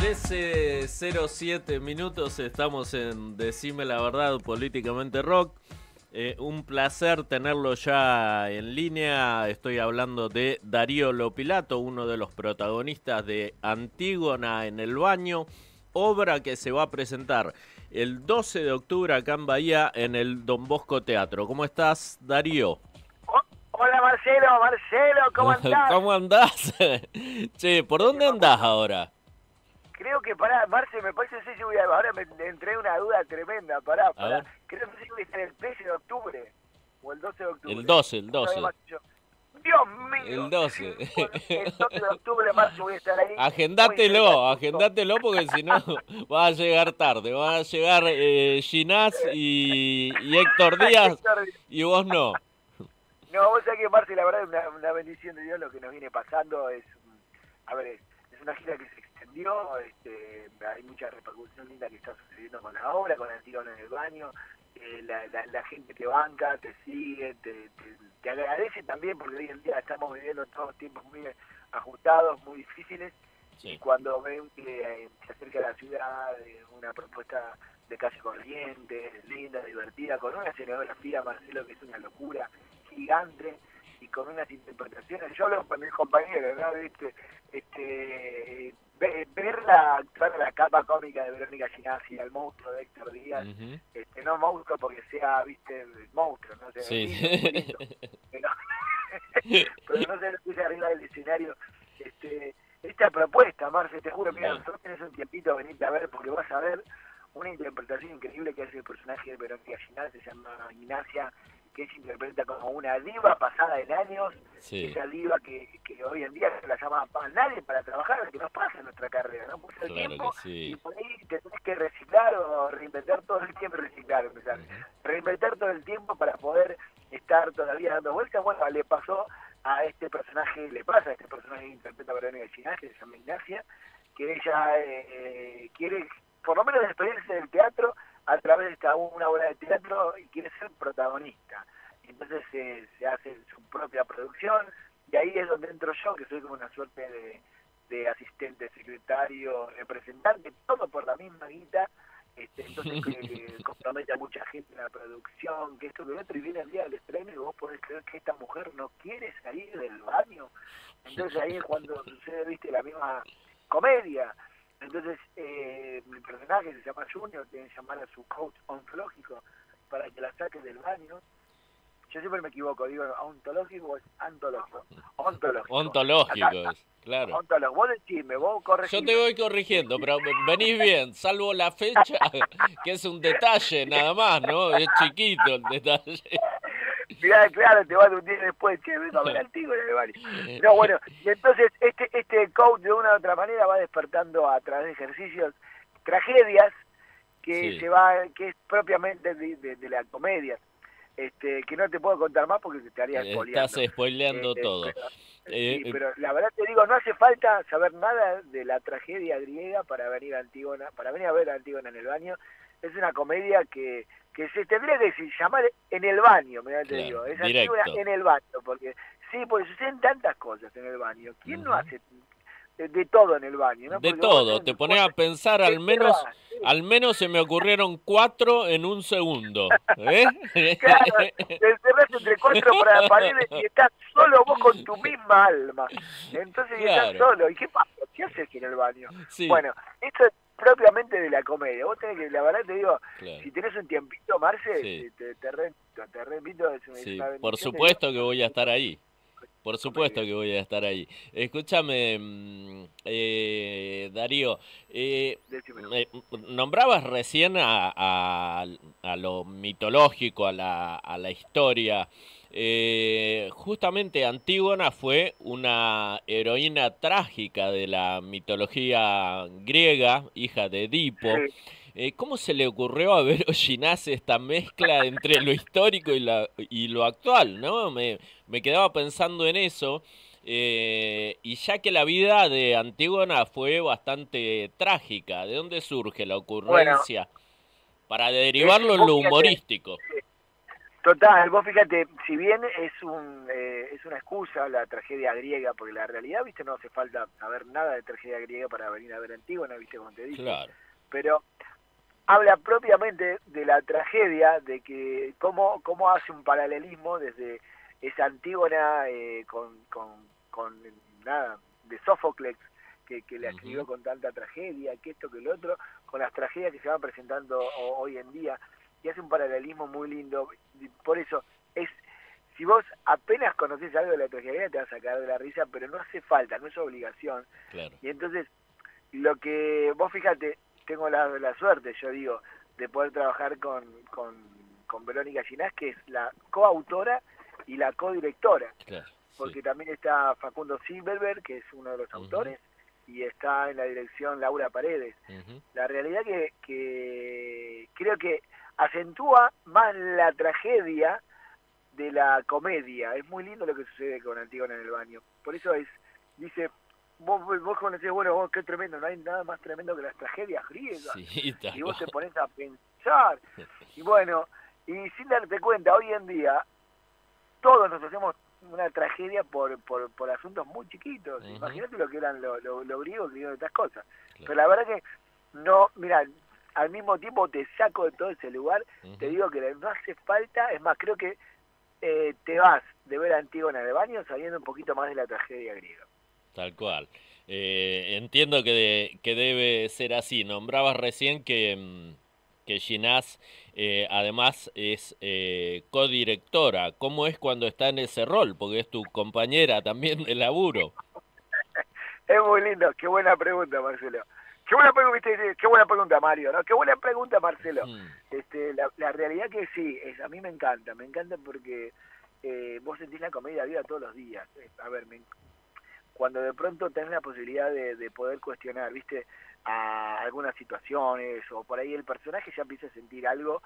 13:07 minutos, estamos en Decime la Verdad, Políticamente Rock. Un placer tenerlo ya en línea. Estoy hablando de Darío Lopilato, uno de los protagonistas de Antígona en el baño, obra que se va a presentar el 12 de octubre acá en Bahía en el Don Bosco Teatro. ¿Cómo estás, Darío? Hola Marcelo, ¿cómo andás? ¿Cómo andás? Che, ¿por dónde andás ahora? Creo que Marce, me parece que yo ahora me entré en una duda tremenda, pará. Creo que voy a estar el 13 de octubre o el 12 de octubre. El 12. Dios mío. El 12. El 12 de octubre, Marce, voy a estar ahí. Agendátelo porque si no vas a llegar tarde. Van a llegar Ginás y Héctor Díaz y vos no. No, vos sabés que, Marce, la verdad es una bendición de Dios lo que nos viene pasando. Es una gira que se extendió, hay mucha repercusión linda que está sucediendo con la obra, con Antígona en el baño. La gente te banca, te sigue, te agradece también, porque hoy en día estamos viviendo todos tiempos muy ajustados, muy difíciles. Sí. Y cuando ven que se acerca a la ciudad una propuesta de calle corriente, linda, divertida, con una escenografía, Marcelo, que es una locura gigante, y con unas interpretaciones, yo hablo con mis compañeros, ¿no? Verla actuar la capa cómica de Verónica Ginás y al monstruo de Héctor Díaz, no monstruo porque sea, viste, monstruo, no sé, sí. lindo, pero no sé lo que dice arriba del escenario, esta propuesta, Marce, te juro, mira, nosotros tenés un tiempito a venirte a ver, porque vas a ver una interpretación increíble que hace el personaje de Verónica Ginás, se llama Ignacia, que se interpreta como una diva pasada en años, sí. Esa diva que hoy en día se la llama nadie para trabajar, que nos pasa en nuestra carrera, ¿no? Pues el tiempo, sí. Y por ahí te tenés que reciclar o reinventar todo el tiempo, reinventar todo el tiempo para poder estar todavía dando vueltas. Bueno, le pasa a este personaje que interpreta a Verónica Ginás, que se llama Ignacia, que ella quiere, por lo menos, despedirse del teatro a través de una obra de teatro y quiere ser protagonista. Entonces se hace su propia producción y ahí es donde entro yo, que soy como una suerte de asistente, secretario, representante, todo por la misma guita. Entonces compromete a mucha gente en la producción, que esto que otro, y viene el día del estreno y vos podés creer que esta mujer no quiere salir del baño. Entonces ahí es cuando sucede, viste, la misma comedia. Entonces, mi personaje se llama Junior, tiene que llamar a su coach ontológico para que la saque del baño. Yo siempre me equivoco, digo ontológico o es antológico. Ontológico, claro. Ontológico. Vos decime, vos corregime. Yo te voy corrigiendo, pero venís bien, salvo la fecha, que es un detalle nada más, ¿no? Es chiquito el detalle. Mirá, claro, te vas un día después, che, vengo a ver Antígona en el baño. No, bueno, y entonces este coach de una u otra manera va despertando a través de ejercicios tragedias que sí. que es propiamente de la comedia. Que no te puedo contar más porque te haría spoileando. Estás spoileando todo. Pero la verdad te digo, no hace falta saber nada de la tragedia griega para venir a ver a Antígona en el baño. Es una comedia que se tendría que llamar En el baño, te digo. Es Antígona en el baño, porque suceden tantas cosas en el baño. ¿Quién no hace de todo en el baño? ¿No? De todo, te pones a pensar, al menos se me ocurrieron 4 en un segundo. Claro, te encerrás entre 4 paredes y estás solo vos con tu misma alma. Entonces estás solo. ¿Y qué pasa? ¿Qué haces en el baño? Sí. Bueno, esto es propiamente de la comedia. Vos tenés que, la verdad te digo, si tenés un tiempito, Marce, te reinvito. Sí, por supuesto que voy a estar ahí. Por supuesto que voy a estar ahí. Escúchame, Darío, nombrabas recién a lo mitológico, a la historia. Justamente Antígona fue una heroína trágica de la mitología griega, hija de Edipo. Sí. ¿Cómo se le ocurrió a Vero Ginás esta mezcla entre lo histórico y lo actual, ¿no? Me quedaba pensando en eso, y ya que la vida de Antígona fue bastante trágica, ¿de dónde surge la ocurrencia para derivarlo en lo humorístico? Total, vos fíjate, si bien es una excusa la tragedia griega, porque la realidad, viste, no hace falta saber nada de tragedia griega para venir a ver Antígona, viste, como te dije, Claro. pero habla propiamente de la tragedia, de que cómo hace un paralelismo desde esa Antígona con nada, de Sófocles, que la escribió con tanta tragedia, que esto, que lo otro, con las tragedias que se van presentando hoy en día, y hace un paralelismo muy lindo. Por eso, si vos apenas conocés algo de la tragedia, te vas a sacar de la risa, pero no hace falta, no es obligación. Claro. Y entonces, lo que vos fíjate, tengo la suerte, yo digo, de poder trabajar con Verónica Ginás, que es la coautora y la codirectora, Claro, porque sí. también está Facundo Silverberg, que es uno de los autores, y está en la dirección Laura Paredes. La realidad que creo que acentúa más la tragedia de la comedia. Es muy lindo lo que sucede con Antígona en el baño. Por eso dice, vos conocés, bueno, vos qué tremendo, no hay nada más tremendo que las tragedias griegas. Sí, tal Y vos te cual. pones a pensar. Y bueno, y sin darte cuenta, hoy en día todos nos hacemos una tragedia por asuntos muy chiquitos. Imagínate lo que eran los griegos que vieron estas cosas. Claro. Pero la verdad que no, mira, al mismo tiempo te saco de todo ese lugar, te digo que no hace falta, es más, creo que te vas de ver a Antígona de baño sabiendo un poquito más de la tragedia griega. Tal cual. Entiendo que debe ser así. Nombrabas recién que Ginás además es codirectora. ¿Cómo es cuando está en ese rol? Porque es tu compañera también de laburo. Es muy lindo, qué buena pregunta, Marcelo. Qué buena pregunta, Mario, ¿no? Qué buena pregunta, Marcelo. La realidad que sí, a mí me encanta porque vos sentís la comedia viva todos los días. A ver, cuando de pronto tenés la posibilidad de poder cuestionar, viste, a algunas situaciones, o por ahí el personaje ya empieza a sentir algo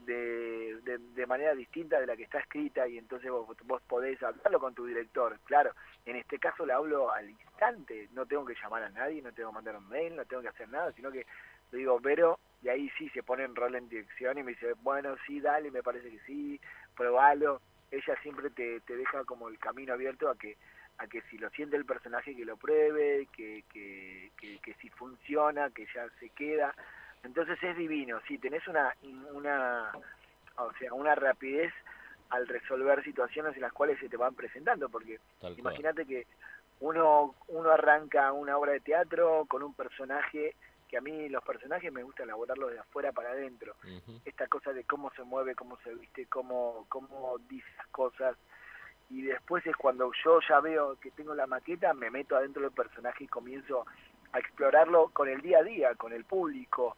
de manera distinta de la que está escrita, y entonces vos podés hablarlo con tu director. Claro, en este caso le hablo al instante, no tengo que llamar a nadie, no tengo que mandar un mail, no tengo que hacer nada, sino que le digo, Vero, y ahí sí se pone en rol en dirección y me dice, bueno, sí, dale, me parece que sí, probalo. Ella siempre te deja como el camino abierto a que si lo siente el personaje, que lo pruebe, que si funciona, que ya se queda. Entonces es divino, sí, tenés una rapidez al resolver situaciones en las cuales se te van presentando, porque imagínate que uno arranca una obra de teatro con un personaje, que a mí los personajes me gusta elaborarlos de afuera para adentro. Esta cosa de cómo se mueve, cómo se viste, cómo dice las cosas, y después es cuando yo ya veo que tengo la maqueta, me meto adentro del personaje y comienzo a explorarlo con el día a día, con el público,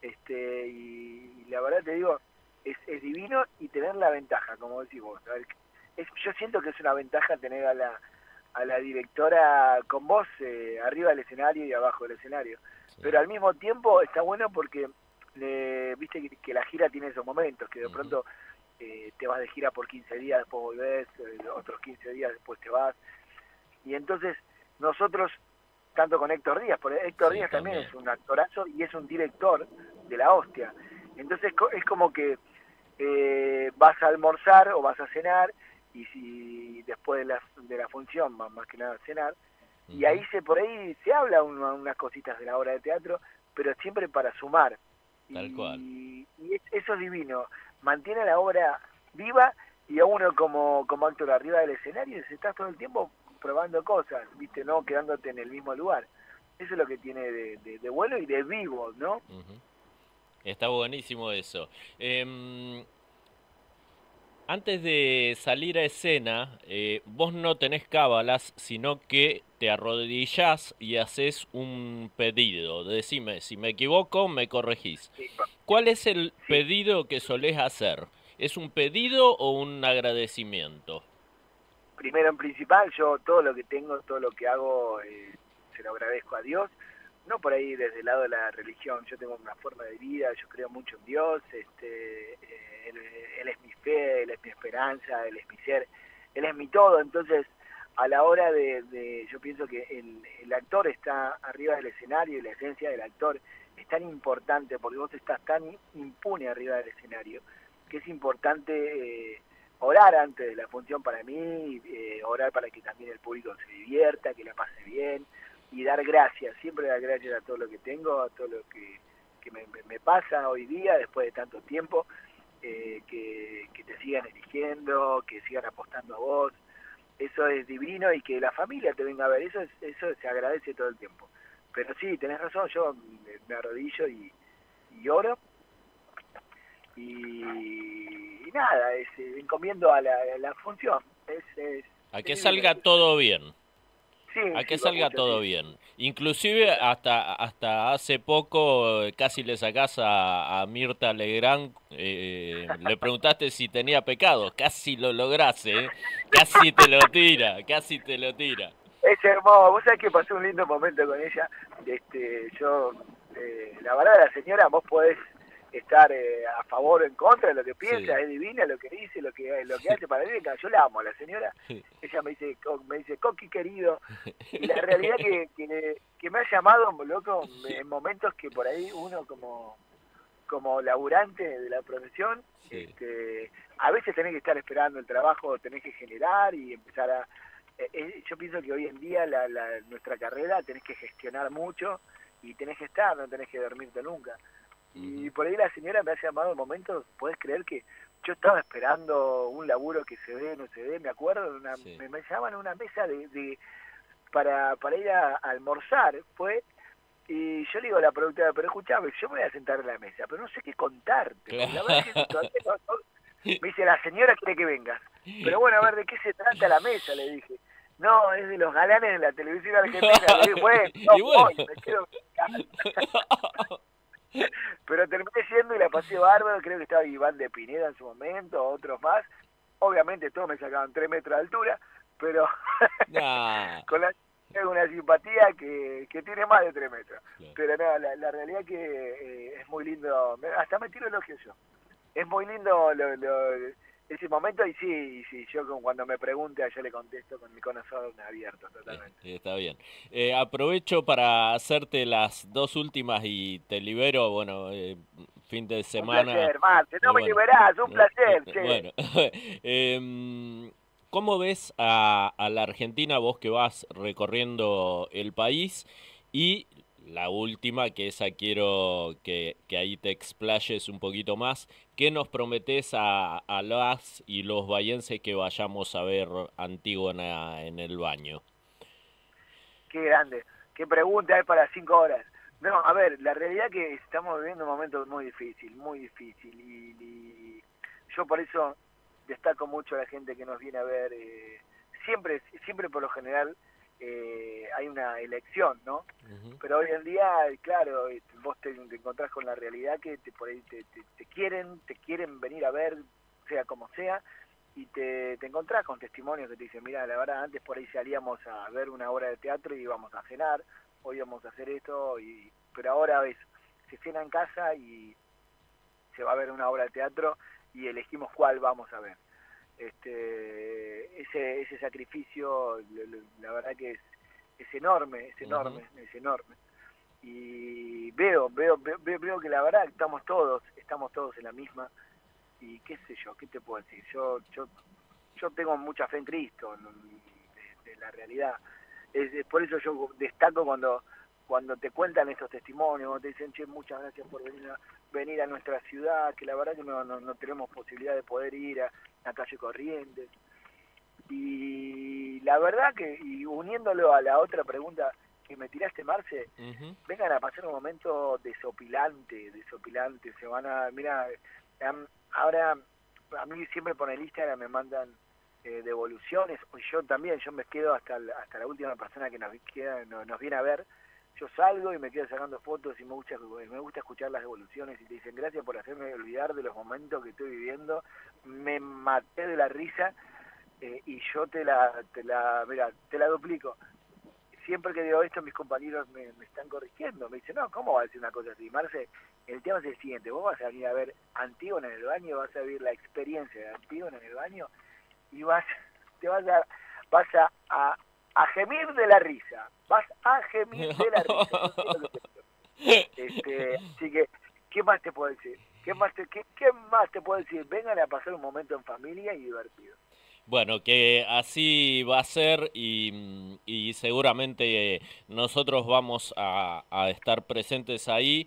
y la verdad te digo, es divino, y tener la ventaja, como decís vos. A ver, yo siento que es una ventaja tener a la directora con vos arriba del escenario y abajo del escenario. Sí. Pero al mismo tiempo está bueno porque viste que la gira tiene esos momentos, que de pronto te vas de gira por 15 días, después volvés, otros 15 días después te vas. Y entonces nosotros, tanto con Héctor Díaz, porque Héctor Díaz también es un actorazo y es un director de la hostia. Entonces es como que vas a almorzar o vas a cenar, y si después de la función, más que nada cenar, y ahí por ahí se habla unas cositas de la obra de teatro, pero siempre para sumar. Tal cual. Y eso es divino, mantiene la obra viva, y a uno como actor arriba del escenario se estás todo el tiempo probando cosas, viste, no quedándote en el mismo lugar. Eso es lo que tiene de bueno y de vivo, ¿no? Está buenísimo eso. Antes de salir a escena, vos no tenés cábalas, sino que te arrodillás y haces un pedido. Decime, si me equivoco, me corregís. Sí. ¿Cuál es el pedido que solés hacer? ¿Es un pedido o un agradecimiento? Primero, en principal, yo todo lo que tengo, todo lo que hago, se lo agradezco a Dios. No por ahí desde el lado de la religión, yo tengo una forma de vida, yo creo mucho en Dios, él es mi fe, Él es mi esperanza, Él es mi ser, Él es mi todo. Entonces, a la hora yo pienso que el actor está arriba del escenario, y la esencia del actor es tan importante, porque vos estás tan impune arriba del escenario, que es importante orar antes de la función para mí, orar para que también el público se divierta, que la pase bien, y dar gracias, siempre dar gracias a todo lo que tengo, a todo lo que me pasa hoy día, después de tanto tiempo, que te sigan eligiendo, que sigan apostando a vos. Eso es divino, y que la familia te venga a ver, eso se agradece todo el tiempo. Pero sí, tenés razón, yo me arrodillo y oro, y nada, encomiendo a la función. A que salga todo bien. Sí, A que sí, salga mucho, todo sí. bien. Inclusive hasta hace poco casi le sacás a Mirta Legrand, le preguntaste si tenía pecado, casi lo lográs, casi te lo tira, casi te lo tira. Es hermoso, vos sabés que pasé un lindo momento con ella. La verdad, la señora, vos podés estar a favor o en contra de lo que piensa, Sí. es divina lo que dice, lo que hace para mí. Yo la amo a la señora. Ella me dice Coqui querido, y la realidad que me ha llamado, loco, en momentos que por ahí uno como laburante de la profesión, Sí. a veces tenés que estar esperando el trabajo, tenés que generar y empezar a... yo pienso que hoy en día nuestra carrera tenés que gestionar mucho y tenés que estar, no tenés que dormirte nunca. Y por ahí la señora me ha llamado en momentos, podés creer que yo estaba esperando un laburo que se dé, no se dé, me acuerdo, Sí. me llaman a una mesa para ir a almorzar, y yo le digo a la productora, pero escuchame, yo me voy a sentar en la mesa, pero no sé qué contarte, porque la verdad es que todavía me dice, la señora quiere que vengas. Pero bueno, a ver, ¿de qué se trata la mesa? Le dije. No, es de los galanes de la televisión argentina. Le dije, bueno, no Y bueno. voy, me quedo en casa. Pero terminé yendo y la pasé bárbaro. Creo que estaba Iván de Pineda en su momento, otros más. Obviamente todos me sacaban 3 metros de altura, pero Nah. con una simpatía que tiene más de 3 metros. Claro. Pero no, la realidad que es muy lindo. Hasta me tiro elogios yo. Es muy lindo ese momento, y sí, yo cuando me pregunte yo le contesto con mi corazón abierto totalmente. Está bien. Aprovecho para hacerte las dos últimas y te libero, bueno, fin de Un semana. placer, Marte, no me Bueno, liberás, un placer, che. bueno. ¿Cómo ves a la Argentina, vos que vas recorriendo el país? Y la última, que esa quiero que ahí te explayes un poquito más. ¿Qué nos prometés a las y los bahienses que vayamos a ver Antígona en el baño? Qué grande, qué pregunta hay para 5 horas. No, a ver, la realidad que estamos viviendo un momento muy difícil, y yo por eso destaco mucho a la gente que nos viene a ver. Siempre por lo general hay una elección, ¿no? Pero hoy en día, claro, vos te encontrás con la realidad que por ahí te quieren venir a ver, sea como sea, y te encontrás con testimonios que te dicen, mira, la verdad, antes por ahí salíamos a ver una obra de teatro y íbamos a cenar, hoy vamos a hacer esto, pero ahora ves, se cena en casa y se va a ver una obra de teatro y elegimos cuál vamos a ver. Ese sacrificio, la verdad que es enorme, es enorme. Y veo que la verdad estamos todos en la misma. Y qué sé yo, qué te puedo decir, yo tengo mucha fe en Cristo, de la realidad. Por eso yo destaco cuando te cuentan estos testimonios, cuando te dicen, che, muchas gracias por venir a nuestra ciudad, que la verdad que no tenemos posibilidad de poder ir a calle Corrientes. Y la verdad que, y uniéndolo a la otra pregunta que me tiraste, Marce, vengan a pasar un momento desopilante, se van a, mira, ahora a mí siempre por el Instagram me mandan devoluciones, yo también, yo me quedo hasta la última persona que nos viene a ver. Yo salgo y me quedo sacando fotos y me gusta escuchar las devoluciones, y te dicen gracias por hacerme olvidar de los momentos que estoy viviendo, me maté de la risa, y yo te la duplico. Siempre que digo esto, mis compañeros me están corrigiendo, me dicen, no, ¿cómo va a decir una cosa así, Marce? El tema es el siguiente, vos vas a venir a ver Antígona en el baño, vas a vivir la experiencia de Antígona en el baño, y vas a gemir de la risa, vas a gemir de la risa. Así que, ¿qué más te puedo decir? ¿Qué más te puedo decir? Vengan a pasar un momento en familia y divertido. Bueno, que así va a ser y seguramente nosotros vamos a estar presentes ahí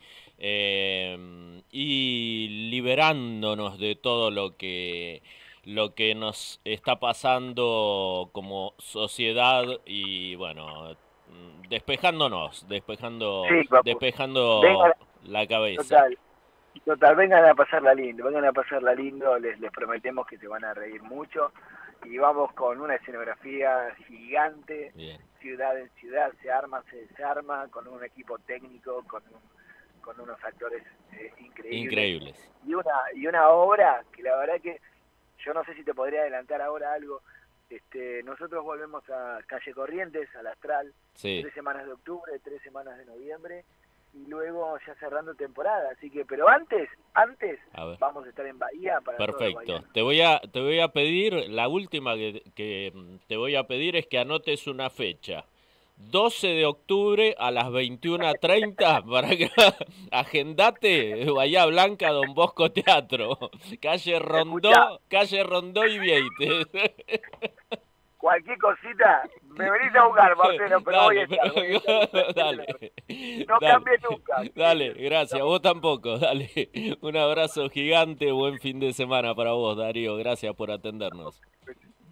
y liberándonos de todo lo que nos está pasando como sociedad y bueno, Sí, papu. Vengan, despejando la cabeza. total. Total, vengan a pasarla lindo, les prometemos que se van a reír mucho y vamos con una escenografía gigante, Bien, ciudad en ciudad, se arma con un equipo técnico, con unos actores increíbles increíbles. y una obra que la verdad que yo no sé si te podría adelantar ahora algo. Nosotros volvemos a Calle Corrientes, al Astral, Sí. 3 semanas de octubre, 3 semanas de noviembre y luego ya cerrando temporada, así que, pero antes A ver. vamos a estar en Bahía para todos los Perfecto. bahianos. Te voy a pedir, la última que te voy a pedir es que anotes una fecha. 12 de octubre a las 21:30 para que agendate Bahía Blanca, Don Bosco Teatro, Escucha, Calle Rondó y Vieites. cualquier cosita, me venís a buscar, Marcelo, pero Dale, voy a estar dale, no dale, cambies nunca. dale, gracias, vos tampoco, dale. Un abrazo gigante, buen fin de semana para vos, Darío, gracias por atendernos.